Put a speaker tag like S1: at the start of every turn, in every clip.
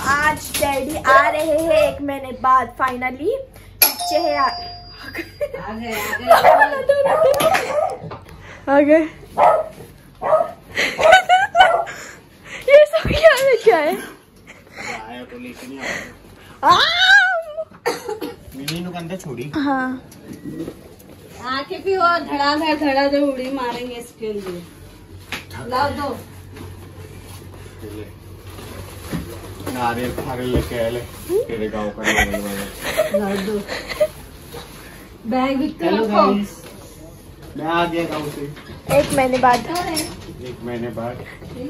S1: आज डैडी आ रहे हैं 1 महीने बाद फाइनली। पीछे है आ गए। ये सब क्या है?
S2: आया तो लेके नहीं
S3: अंदर छोड़ी।
S1: हाँ
S4: आके भी वो धड़ाधड़ उड़ी मारेंगे इसके लिए। लाओ दो
S3: नारियल लेके आए ले तेरे गाँव का।
S4: लाओ दो बैग भी
S3: मैं आ गया गाँव से
S1: 1 महीने बाद।
S3: 1 महीने बाद।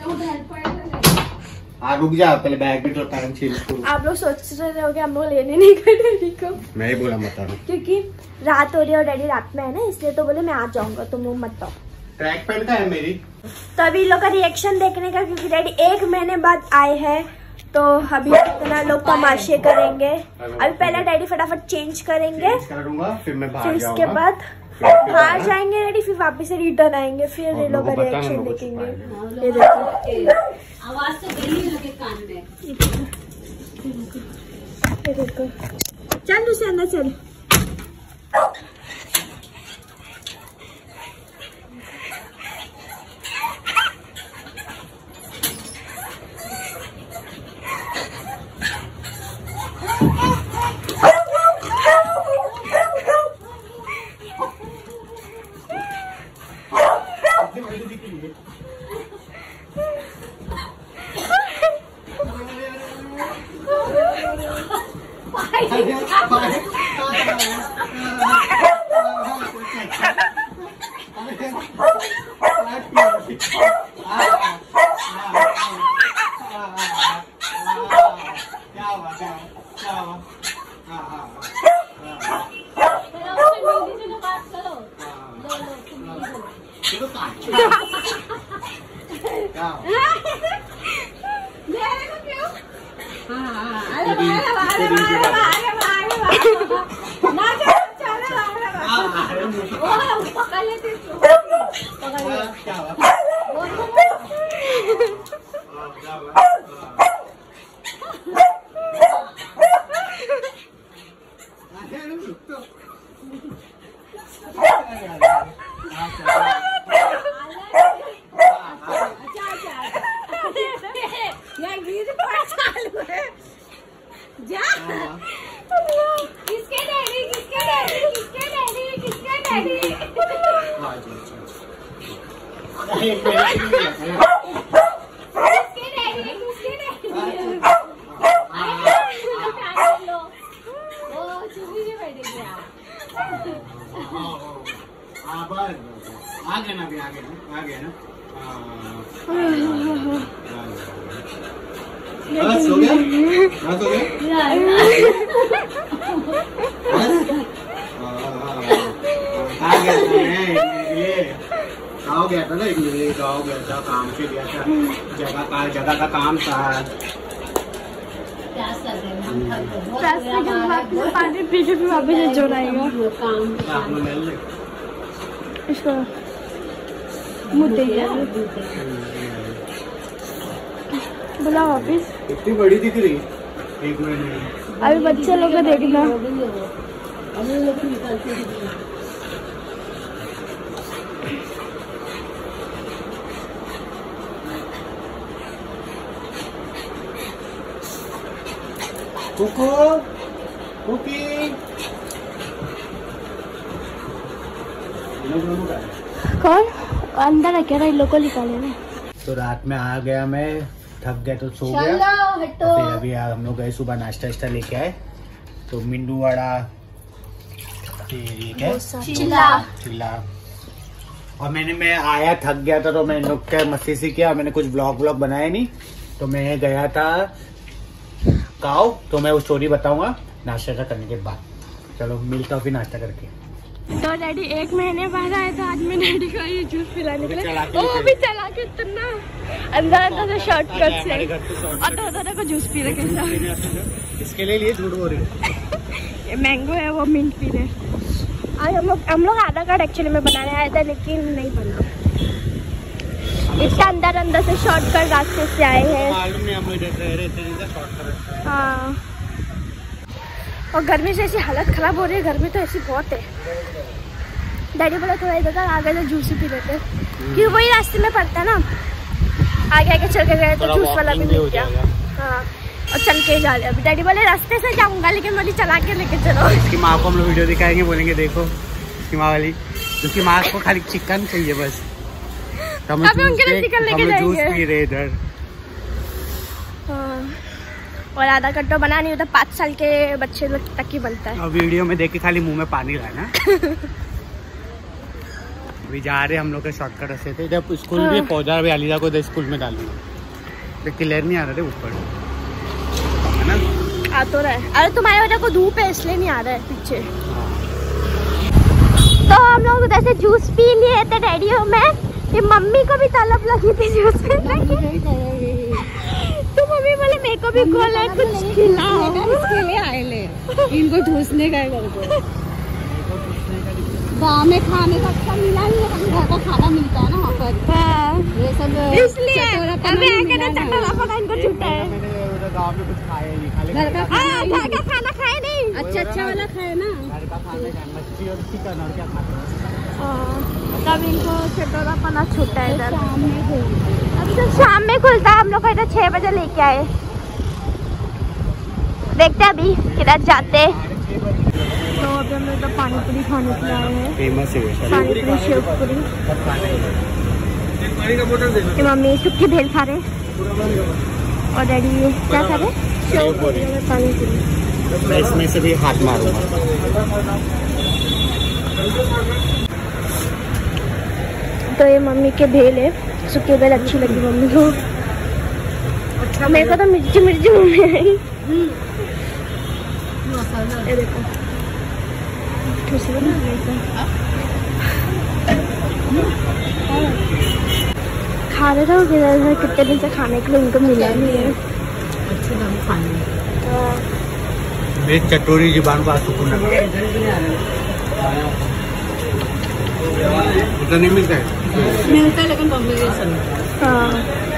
S3: रुक जा पहले बैग भी तो टाइम चेंज करो।
S1: आप लोग सोच रहे होंगे हम लोग लेने नहीं गए डैडी को।
S3: मैं ही बोला मत आना
S1: क्योंकि रात हो रही है और डैडी रात में है ना, इसलिए तो बोले मैं आ जाऊंगा, तुम लोग मत आओ।
S3: ट्रैक पैंट का है मेरी।
S1: तो अभी लोग का रिएक्शन देखने का, क्योंकि डैडी 1 महीने बाद आए हैं तो अभी इतना लोग तमाशे करेंगे। अभी पहले डैडी फटाफट चेंज करेंगे,
S3: फिर मैं
S1: फिर इसके बाद बाहर जाएंगे डैडी, फिर वापस से रिटर्न आएंगे, फिर ये लोग का रिएक्शन देखेंगे। ये देखो
S4: आवाज तो गई है कान में।
S1: ये देखो चल दूसरे अंदर चल।
S3: बस हो गया, बस हो गया। आ गया ये गाँव गया था ना, ये गाँव गया था, काम से गया था, जगह का काम था।
S1: पानी पी के फिर वापस जोड़ आएगा इसको मुद्दे बुला वापिस।
S3: इतनी बड़ी दिख रही 1 महीने।
S1: अभी बच्चे लोग को देखना।
S3: कुकू कुकी
S1: कौन अंदर है क्या? इन लोग को निकाले ना।
S3: तो रात में आ गया, मैं थक गया तो सो गया। फिर अभी हम लोग गए सुबह नाश्ता लेके आए, तो मिंडू वड़ा, चिल्ला। और मैं आया थक गया था तो मैं इन लोग क्या मस्ती सी किया। मैंने कुछ ब्लॉग बनाया नहीं, तो मैं गया था गाँव, तो मैं वो स्टोरी बताऊंगा नाश्ता करने के बाद। चलो मिलता हूँ फिर नाश्ता करके।
S1: तो डैडी 1 महीने बाद आए तो आज मैं डैडी को ये जूस पिलाने के लिए वो भी चला के उतना अंदर से शॉर्टकट से और तो को जूस पी रहे।
S3: इसके लिए झूठ बोल रही।
S1: ये मैंगो है, वो मिंट पी रहे। आज हम लोग आधार कार्ड एक्चुअली में बनाने आए थे, लेकिन नहीं बना। इसके अंदर अंदर से शॉर्टकट रास्ते से आए हैं।
S3: मालूम नहीं, हम इधर रह रहे थे शॉर्टकट।
S1: हाँ, और गर्मी से ऐसी हालत खराब हो रही है, गर्मी तो ऐसी बहुत है। डैडी बोला थोड़ा इधर आगे तो जूस ही पी लेते, क्योंकि वही रास्ते में पड़ता है ना, आगे आगे चल के गए तो जूस वाला भी मिल गया। हाँ, और चल के जा रहे अभी। डैडी बोले रास्ते से जाऊंगा, लेकिन बोली चला के लेके चलो।
S3: इसकी माँ को हम लोग वीडियो दिखाएंगे, बोलेंगे देखो इसकी माँ वाली, उसकी माँ को खाली चिकन चाहिए बस,
S1: अभी उनके लिए चिकन लेके
S3: जूस
S1: जाएंगे।
S3: पी रहे इधर।
S1: और आधा कट्टो बना नहीं होता, 5 साल के बच्चे लोग तक ही बनता है।
S3: और वीडियो में देख के खाली मुंह में पानी लाना। अभी जा रहे हम लोग के शॉर्टकट से थे, जब स्कूल भी पौधा भी अलीजा को स्कूल में डालूंगा, तो क्लियर नहीं आ रहा थे ऊपर, है ना?
S1: आ तो रहा है। अरे तुम्हारे वजह को धूप है इसलिए नहीं आ रहा है पीछे। तो हम लोग उधर से जूस पी लिए थे डैडी और मैं, ये मम्मी को भी तलब लगी थी जूस पीने की। तो मम्मी बोले मेरे को भी खोला कुछ खिलाओ,
S4: इसके लिए आए ले, इनको ठूसने का गाँव में खाने का अच्छा मिला नहीं, घर का खाना मिलता है ना वहाँ पर।
S1: हाँ,
S4: ये सब
S1: इसलिए अभी आके ना चटोरापन इनको छूटा है।
S3: गाँव में कुछ खाया नहीं, खाली
S4: घर का
S1: घर का खाना खाए नहीं,
S4: अच्छा वाला खाए ना।
S3: घर का खाना खाया, मछली और चिकन और क्या खाते।
S1: तब इनको चटोरापना छूटा है इधर। अभी तो शाम में खुलता है, हम लोग को इधर 6 बजे लेके आए। देखते हैं अभी किधर जाते। तो अभी हम लोग पानी पूरी खाने के लिए आए हैं,
S3: फेमस है
S1: पानी पूरी शेव पूरी। कि मम्मी सुखी भेल खा रहे और डैडी क्या खा रहे, शेव पूरी और पानी पूरी।
S3: मैं इसमें से भी हाथ मारूंगा।
S1: तो ये मम्मी के भेल है, सुखी भेल अच्छी लगी मम्मी को। मेरे को तो मिर्ची मिर्ची मुँह में आई। ये देखो खा रहे थे किधर, कितने दिन से खाने के लिए उनको मिला नहीं है।
S3: मेरी चटोरी जुबान को सुकून लगा, उतना नहीं मिलता है
S4: लेकिन कॉम्बिनेशन।
S1: हाँ,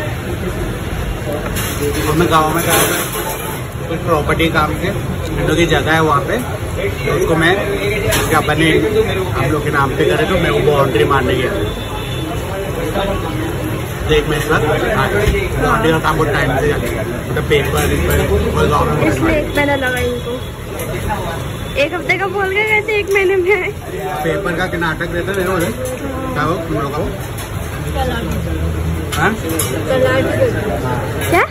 S3: और मैं गाँव में गया था कुछ प्रॉपर्टी काम के, हम लोग की जगह है वहाँ पे, तो उसको मैं क्या बने हम लोग के नाम पे करे, तो मैं वो बाउंड्री मारने गया। देख मैं इस वक्त बाउंड्री का काम बहुत टाइम से मतलब पेपर
S1: इसमें 1 महीना लगा इनको। 1 हफ्ते का बोल गए कैसे 1 महीने में आए।
S3: पेपर का नाटक रहता है रोज, क्या हो तुम लोग
S1: क्या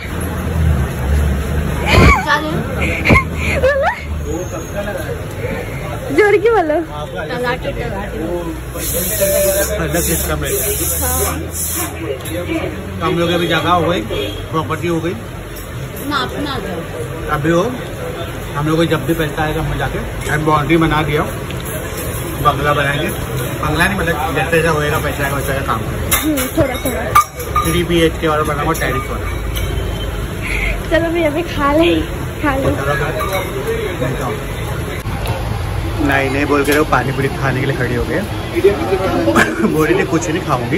S1: जोर की बोलो।
S3: अलग सिस्टम है। हम लोग अभी जगह हो गई, प्रॉपर्टी हो गई, अभी हो हम लोग को जब भी पैसा आएगा हम जाके एंड बाउंड्री बना दिया, बंगला बनाएंगे। बंगला नहीं मतलब जैसे जैसा होएगा पैसा आएगा वैसा काम करेंगे।
S1: थोड़ा थोड़ा
S3: 3 BHK वाला बनाऊंगा, टेरिस वाला।
S1: चलो भैया अभी खा ले।
S3: नहीं बोल के रहे पानी पूरी खाने के लिए खड़ी हो गए। बोल रही थी कुछ नहीं खाऊंगी,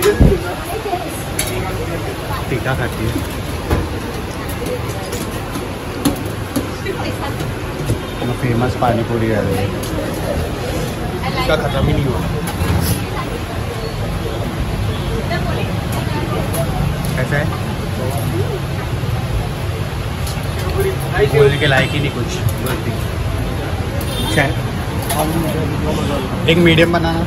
S3: टीका खाती है। फेमस पानी पूरी है, इसका खत्म ही नहीं हुआ। ऐसा है बोलने के लायक ही नहीं कुछ। अच्छा है, एक मीडियम बनाना।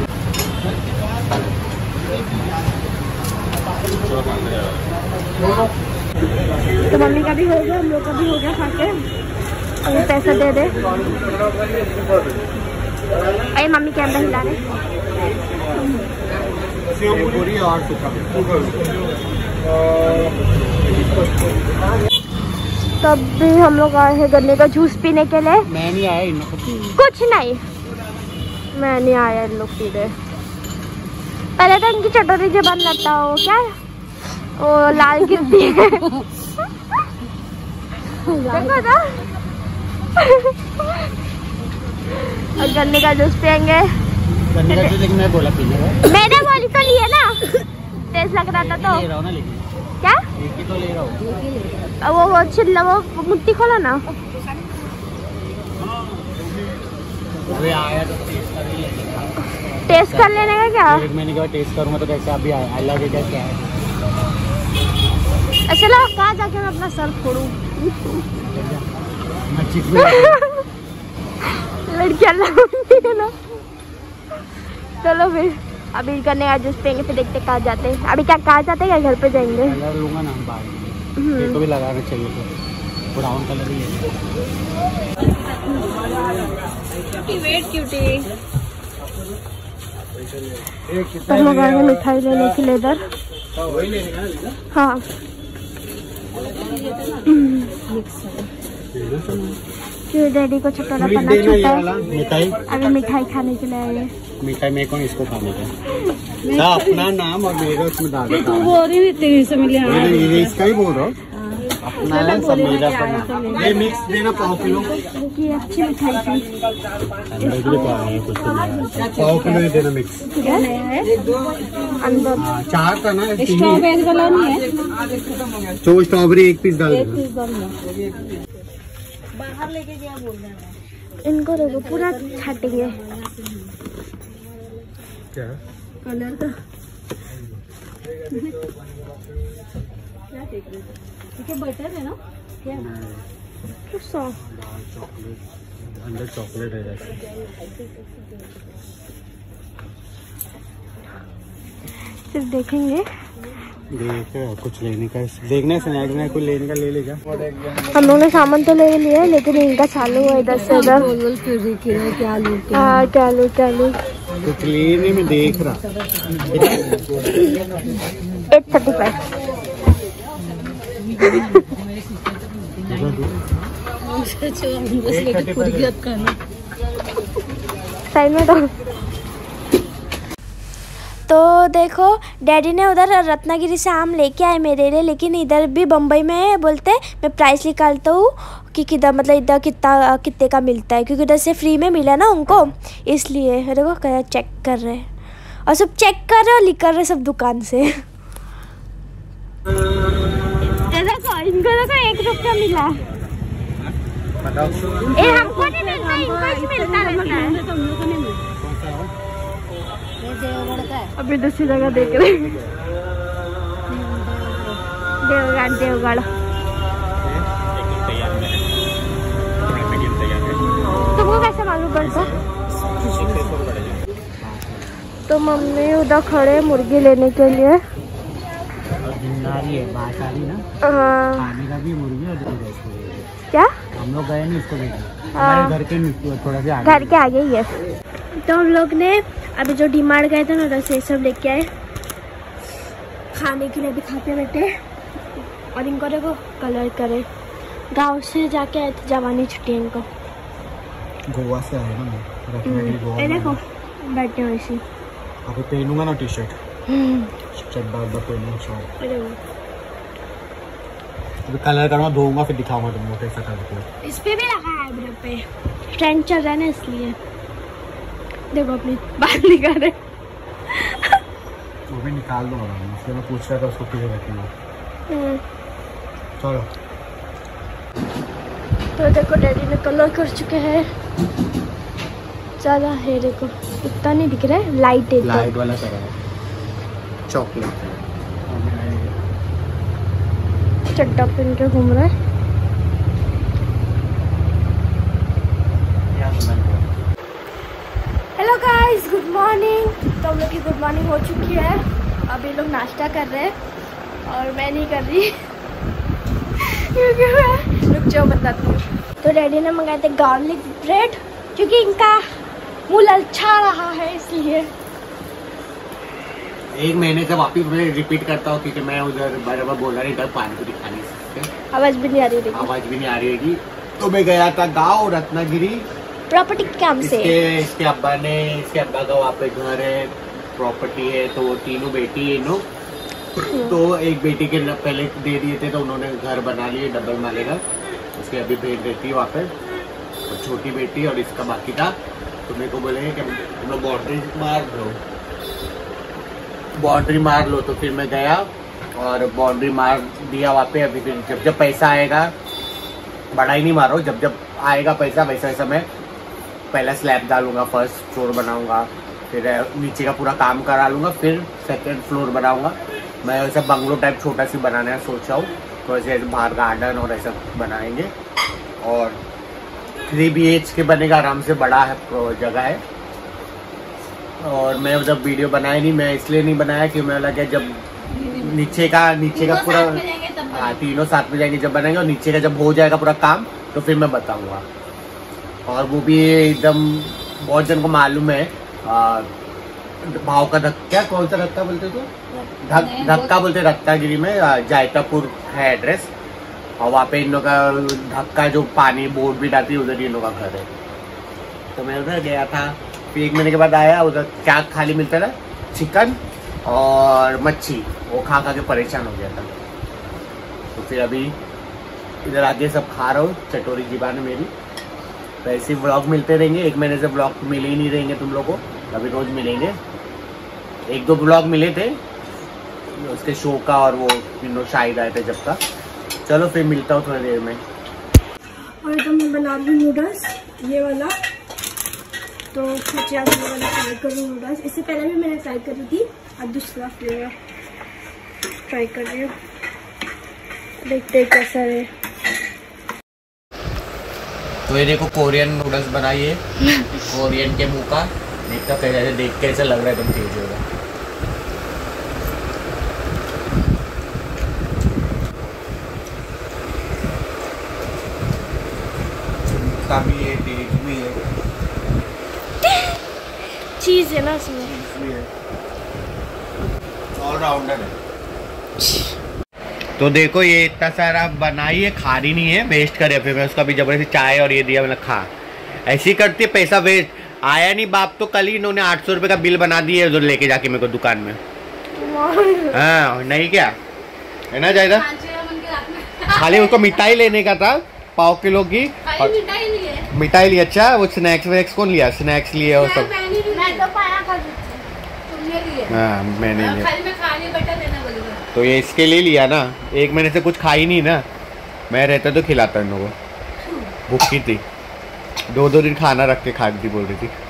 S1: तो मम्मी का भी हो गया, हम लोग का भी हो गया खा के। अभी पैसा दे दे। अरे मम्मी के अंदर हिला रहे।
S3: पूरी और
S1: तब भी हम लोग आए हैं गन्ने का जूस पीने के लिए।
S3: मैं नहीं आया इन
S1: कुछ नहीं, मैं नहीं आया इन लोग पी रहे। पहले तो इनकी चटोरी जबान लगता हो क्या, वो लाल गिरती है। देखो ना। और गन्ने का जूस पियेंगे।
S3: गन्ने का जूस, लेकिन मैं बोला पीने का।
S1: मैंने बोली तो लिए ना। तेज लग रहा था तो
S3: ले रहा हूँ ना, लेकिन
S1: क्या
S3: एक ही तो ले रहा हूँ।
S1: वो छिल्ला वो मुट्ठी खोला ना।
S3: अभी आया तो टेस्ट कर ही लेंगे।
S1: टेस्ट कर लेने का क्या?
S3: 1 महीने के बाद टेस्ट करूँगा तो कैसे अभी अलग है क्या है।
S1: चलो कहाँ जाके मैं अपना सर फोड़ूं। लड़कियां लाऊंगी है ना। चलो फिर अभी करने का जूस पेंगे, फिर देखते कहाँ जाते हैं। अभी क्या कहाँ जाते हैं, घर पे जाएंगे।
S3: कलर लूंगा ना बाहर, तेरे को भी लगाना चाहिए तो ब्राउन कलर ही है।
S4: Wait cutie.
S1: तो हम लोग आए हैं मिठाई लेने के लिए इधर। हाँ क्यों डैडी को छुट्टा पना छूटा है।
S3: मिठाई
S1: अभी मिठाई खाने के लिए आए।
S3: मिठाई मेरे को इसको खाने का अपना नाम और मेरा उसमें डाल देता हूँ।
S4: बोल ही नहीं तेरी से मिले।
S3: ये इसका ही बोल रहा हूँ, अपना है सब मेरा अपना। ये मिक्स देना 100 किलो
S1: की अच्छी मिठाई थी।
S3: पाव किलो ही देना मिक्स।
S1: अंदर
S3: 4 था ना,
S4: स्ट्रॉबेरी वाला नहीं है।
S3: तो स्ट्रॉबेरी 1 पीस डाल देना।
S4: बाहर लेके गया बोल रहा है।
S1: इनको देखो पूरा छाटेंगे
S3: क्या
S4: कलर का क्या बटर है ना क्या?
S3: अंदर चॉकलेट है जैसे।
S1: सिर्फ देखेंगे।
S3: देख कुछ लेने का, देखना स्नैक्स में कुछ लेने का ले लेगा।
S1: हम लोगों ने सामान तो ले लिया, लेकिन इनका चालू है इधर से उधर।
S4: क्या लूं
S1: क्या लूं
S3: कुछ लेने में देख रहा।
S1: 835 साइड में तो देखो डैडी ने उधर रत्नागिरी से आम लेके आए मेरे लिए, लेकिन इधर भी बम्बई में बोलते मैं प्राइस निकालता हूँ कि किधर मतलब इधर कितने का मिलता है, क्योंकि उधर से फ्री में मिला ना उनको, इसलिए देखो क्या चेक कर रहे हैं और सब चेक कर रहे और लिख कर रहे सब दुकान से। देखो इनको देखो 1 रुपया मिला। हमको नहीं मिलता, इनको ही मिलता रहता है। अभी दूसरी जगह देख रहे हैं। देवगढ़ तुमको कैसे मालूम पड़ता? तो मम्मी उधर खड़े मुर्गी लेने के लिए।
S3: खाने का भी मुर्गी और
S1: क्या
S3: हम लोग गए नहीं इसको लेकर, हमारे घर के थोड़ा सा
S1: घर के आगे ही है। तो हम लोग ने अभी जो डीमार्ट गए थे ना उधर से सब लेके आए खाने के लिए। दिखाते बैठे और इनको देखो कलर करे। गांव से जाके आए थे जवानी छुट्टी इनको।
S3: गोवा से आए ना,
S1: ये देखो बैठे हुए इसी।
S3: अभी पहनूंगा ना टी-शर्ट चड्डा पहनूंगा शॉर्ट। अभी कलर करवा धोऊंगा फिर दिखाऊंगा तुमको कैसा करके।
S1: इस पे भी लगा है आईब्रो पे, ट्रेंड चल रहा है ना इसलिए। देखो अपनी बाल निकाल रहे।
S3: वो भी निकाल दूंगा, इसलिए मैं पूछ रहा था उसको किधर रखूंगा। चलो
S1: तो देखो डैडी ने कलर कर चुके हैं ज़्यादा है। देखो इतना नहीं दिख रहा है, लाइट है,
S3: लाइट वाला कलर है चॉकलेट।
S1: चड्डा पहन के घूम रहा है। Hello guys, good morning. तो हम लोग की गुड मॉर्निंग हो चुकी है। अभी लोग नाश्ता कर रहे हैं और मैं नहीं कर रही क्योंकि मैं रुक जाओ बताती हूँ। तो डैडी ने मंगाए थे गार्लिक ब्रेड, क्योंकि इनका मुँह ललचा रहा है इसलिए।
S3: 1 महीने से वापिस मैं रिपीट करता हूँ क्योंकि मैं उधर बराबर बोल रहा इधर पानी पूरी खा नहीं सकते,
S1: आवाज़ भी नहीं आ रही।
S3: आवाज भी नहीं आ रही है। तो मैं गया था गाँव रत्नागिरी
S1: प्रॉपर्टी के काम से।
S3: इसके अब्बा का वहाँ पे घर है, प्रॉपर्टी है, तो वो तीनों बेटी है नो। तो एक बेटी के पहले दे दिए थे तो उन्होंने घर बना लिए डबल माले का, उसके अभी भेज देती है वहाँ पे। और छोटी बेटी और इसका बाकी था। तो मेरे को बोले कि हम लोग बाउंड्री मार दो, बाउंड्री मार लो। तो फिर मैं गया और बाउंड्री मार दिया वहाँ पे। अभी फिर जब पैसा आएगा, बड़ा ही नहीं मारो, जब आएगा पैसा वैसा मैं पहला स्लैब डालूंगा, फर्स्ट फ्लोर बनाऊंगा, फिर नीचे का पूरा काम करा लूँगा, फिर सेकंड फ्लोर बनाऊंगा। मैं वैसा बंगलो टाइप छोटा सी बनाने का सोचा हूँ। तो ऐसे बाहर गार्डन और ऐसा बनाएंगे और 3 BHK बनेगा आराम से, बड़ा है जगह है। और मैं जब वीडियो बनाया नहीं, मैं इसलिए नहीं बनाया कि मैं लगा जब नीचे का पूरा, हाँ तीनों साथ में जाएंगे जब बनाएंगे, और नीचे का जब हो जाएगा पूरा काम तो फिर मैं बताऊंगा। और वो भी एकदम बहुत जन को मालूम है, भाव का धक्का, कौन सा धक्का बोलते तो धक्का बोलते, रत्नागिरी में जायतापुर है एड्रेस। और वहाँ पे इन लोग का धक्का जो पानी बोर्ड भी डालती है, उधर इन लोग का घर है। तो मैं उधर गया था, फिर 1 महीने के बाद आया। उधर क्या खाली मिलता था, चिकन और मच्छी, वो खा के परेशान हो गया था। तो फिर अभी इधर आके सब खा रहा हूँ, चटोरी जीबान है मेरी। तो ऐसे व्लॉग मिलते रहेंगे, 1 महीने से व्लॉग मिले ही नहीं रहेंगे तुम लोग को, अभी रोज मिलेंगे। 1-2 व्लॉग मिले थे उसके शो का, और वो शायद आए थे जब का। चलो फिर मिलता हूँ थोड़ी देर में।
S1: और तो मैं बना रही हूँ नूडल्स, ये वाला। तो सोचे आप ये वाला ट्राई करूँ नूडल्स। इससे पहले भी मैंने ट्राई करी थी, अब दूसरा फ्लेवर ट्राई कर रही हूँ, देखते कैसा है।
S3: तो ये देखो कोरियन नूडल्स बनाइए, कोरियन के मुँह का। देखता कैसे, देख के ऐसा लग रहा है एकदम तेज होगा। भी है, तेज भी है,
S1: चीज है ना इसमें,
S3: ऑलराउंडर है। तो देखो ये इतना सारा बनाई है, खा रही नहीं है, वेस्ट करे। फिर मैं उसका भी जबरदस्ती चाय और ये दिया, मैंने खा। ऐसी करती है, पैसा वेस्ट। आया नहीं बाप तो कल ही इन्होंने 800 रुपये का बिल बना दिया उधर लेके जाके मेरे को दुकान में। हाँ नहीं क्या है ना जायदा, खाली उसको मिठाई लेने का था 5 किलो की। मिठाई ली, अच्छा वो स्नैक्स वैक्स कौन लिया, स्नैक्स लिए और सब। हाँ मैंने लिया, तो ये इसके लिए लिया ना। 1 महीने से कुछ खाई नहीं ना, मैं रहता तो खिलाता इन लोगों को। भूखी थी, 2-2 दिन खाना रख के खा दी बोल रही थी।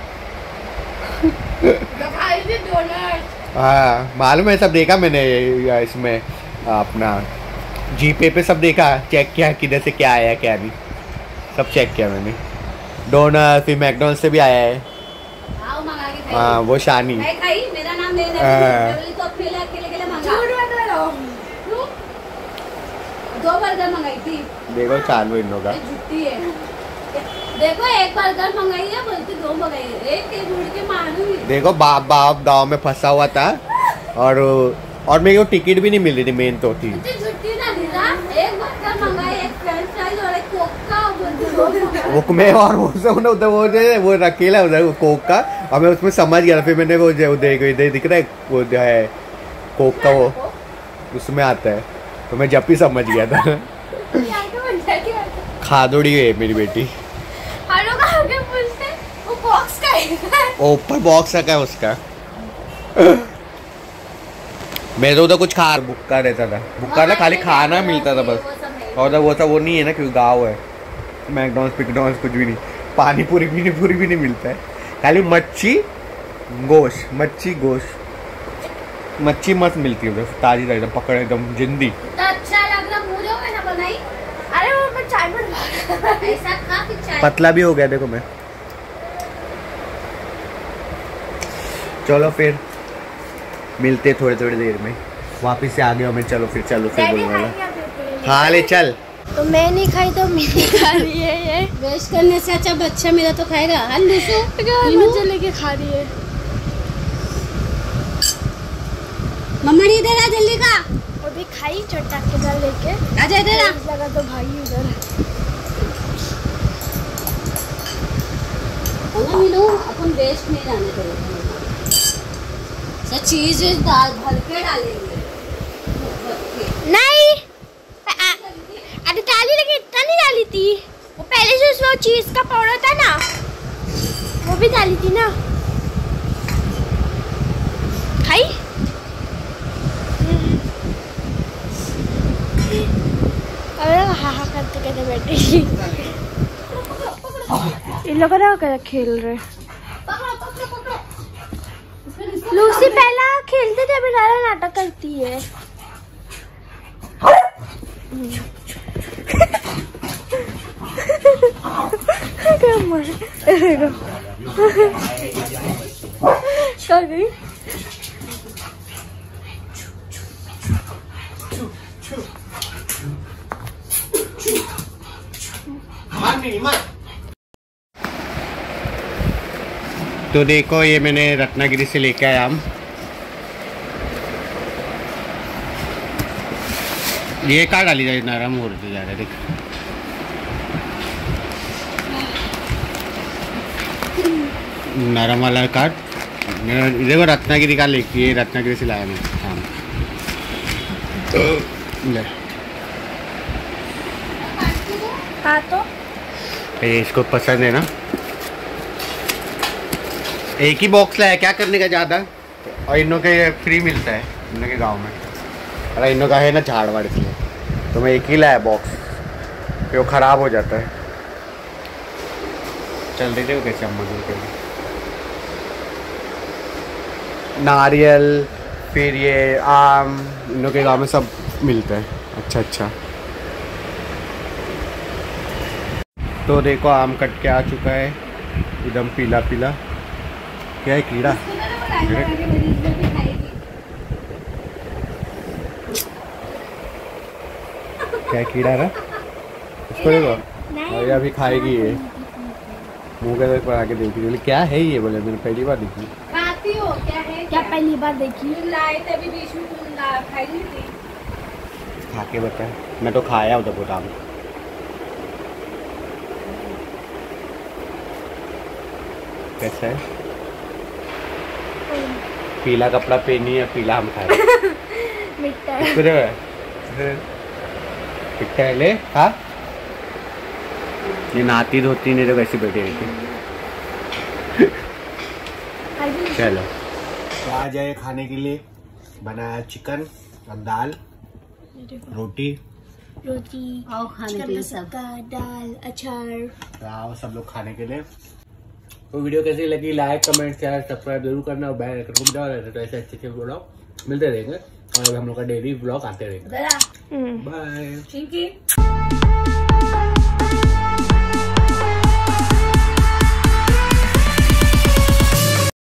S3: हाँ मालूम है, सब देखा मैंने इसमें अपना जीपे पे सब देखा, चेक किया किधर से क्या आया क्या नहीं, सब चेक किया मैंने। डोनट फिर मैकडॉनल्ड्स से भी आया है। हाँ वो शानी,
S4: मेरा नाम ले तो अकेले दो बर्गर मंगाई थी।
S3: देखो चालू इन लोग का,
S4: देखो 1 बर्गर मंगाई है, बोलती 2 मंगाई है, एक उड़ के मारूंगी।
S3: देखो बाप गाँव में फंसा हुआ था, और मेरे को टिकट भी नहीं मिल रही थी, मेन तो थी। वो मैं और वो सब ना उधर वो रखेला उधर कोक का, और मैं उसमें समझ गया। फिर मैंने वो देखो इधर दिख रहा है, वो जो है कोक का वो उसमें आता है, तो मैं जब ही समझ गया था। खादोड़ी है मेरी बेटी। ऊपर बॉक्स रखा है उसका। मैं तो उधर कुछ खा भुक्का रहता था, भुक्का ना खाली खाना मिलता था बस। और वो सब वो नहीं है ना, क्योंकि गाँव है। मैकडॉनल्ड्स पिकडॉनल्ड्स कुछ भी नहीं, पानी पूरी भी नहीं मिलता है, खाली मच्छी गोश्त मच्छी मस्त मिलती है उधर, ताजी एकदम पकड़े एकदम जिंदी।
S4: अच्छा लग रहा, मुझे मैंने बनाई।
S1: अरे वो मैं चाय में
S4: ऐसा खा कि चाय
S3: पतला भी हो गया देखो मैं। चलो फिर मिलते थोड़ी देर में, वापिस से आ गया मैं। चलो फिर बोलने वाला। हाँ ले चल।
S1: तो मैं नहीं खाई तो मेरी खा रही है ये।
S4: वेस्ट करने से अच्छा बच्चा मेरा तो खाएगा।
S1: मुझे लेके खा रही है।
S4: मम्मा नहीं दे रहा, जल्दी का।
S1: वो भी खाई चट्टा के घर लेके।
S4: आजा इधर आ।
S1: लगा तो भाई उधर।
S4: मिलो अपन वेस्ट नहीं जाने करेंगे, सब चीज दाल भर के डालेंगे।
S1: नहीं अरे डाली, लेकिन इतना नहीं डाली थी। वो पहले से उसमें चीज का पाउडर था ना, वो भी डाली थी ना। खाई अरे हाँ हाँ करते कहते बैठे इन लोगों ने खेल रहे। लूसी पहला खेलते थे, अभी लाला नाटक करती है। क्या गई?
S3: तो देखो ये मैंने रत्नागिरी से लेके आया आम। ये कहाँ डाली जा रही, नरम हो रही जा रहा है। देख नरम वाला काट। देखो रत्नागिरी का लेके, ये रत्नागिरी से लाया मैं आम। ले
S1: हाँ तो
S3: ये इसको पसंद है ना। एक ही बॉक्स लाया, क्या करने का ज़्यादा। और इनों के फ्री मिलता है इनों के गांव में। अरे इनों का है ना झाड़ वाड़, इसलिए तो मैं एक ही लाया बॉक्स, फिर वो ख़राब हो जाता है। चल रही थे वो कैसे अम्मा के नारियल, फिर ये आम, इनों के गांव में सब मिलता है। अच्छा अच्छा। तो देखो आम कट के आ चुका है, एकदम पीला पीला। क्या है, कीड़ा? क्या कीड़ा रहा इसको? देखो और अभी खाएगी ये, मुंह के पर आके देखी। बोले क्या है ये? बोले मैंने पहली बार देखी।
S4: खाती हो क्या है?
S1: क्या पहली बार देखी?
S4: लाए थे अभी बीच में, खाई नहीं थी।
S3: खा के बता। मैं तो खाया उधर बहुत आम। कैसा है? पीला कपड़ा पहनी है, पीला हम खाए।
S1: मिट्टा
S3: है ले खा। ये नहाती धोती नहीं तो वैसे बैठे रहती। चलो तो आ जाए खाने के लिए। बनाया चिकन और दाल, रोटी
S4: आओ खाने के लिए सब।
S1: दाल, अचार।
S3: आओ सब लोग खाने के लिए। तो वीडियो कैसी लगी, लाइक कमेंट शेयर सब्सक्राइब जरूर करना और बेल आइकन को भी दबा देना। तो ऐसे अच्छे अच्छे ब्लॉग मिलते रहेंगे और हम लोग का डेली ब्लॉग आते रहेंगे। बाय।